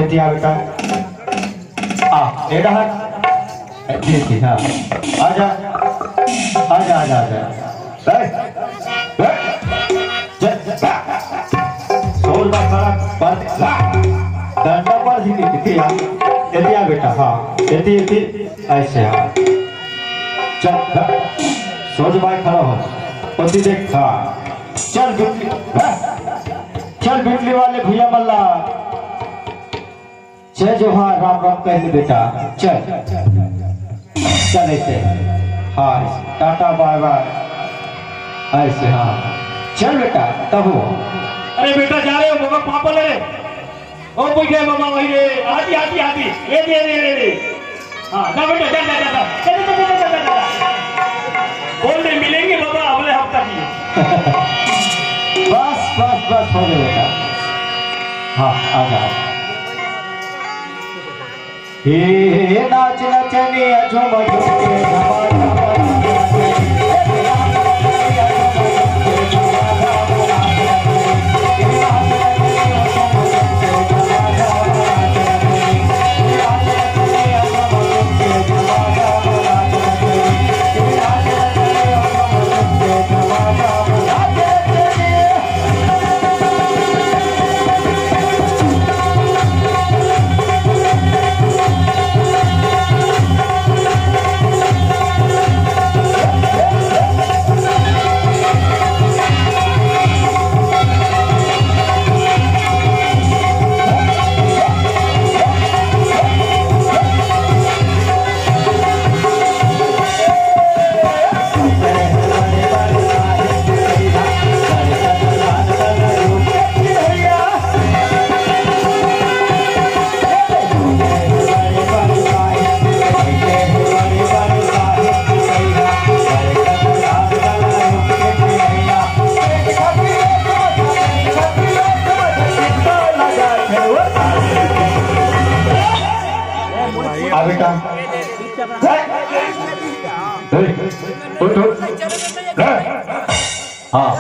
दिया बेटा आ ये रहा ठीक हाँ आजा आजा आजा आजा सोल का खड़ा डंडा पर ही दिया ये दिया बेटा हाँ ये ऐसे हाँ चल सोच भाई खड़ा हो पति देख हाँ चल बिजली वाले भैया मल्ला जय जोहार राम राम कह ले बेटा चल चल ऐसे हाँ टाटा बाय बाय ऐसे हाँ चल बेटा तब हो अरे बेटा जा रहे हो बाबा पापा ले ओ कोई गए मामा वही रे आती आती आती ये दे हाँ जा बेटा जा बोल दे मिलेंगे बाबा अगले हफ्ता की बस हो गया बेटा हाँ आ जा हे नाच नचने झूम झूम के बेटा हाँ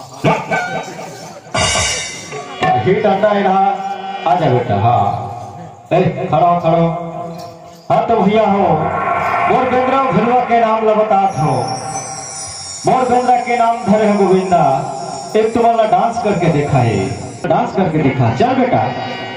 हिट अंडा है रहा आजा बेटा हाँ खड़ो हाँ तो भैया हो मोर बेंद्रा घरवा के नाम लबतात हो मोर बेंद्रा के नाम धरे हो गोविंदा एक तुम्हारा डांस करके देखा है डांस करके देखा चल बेटा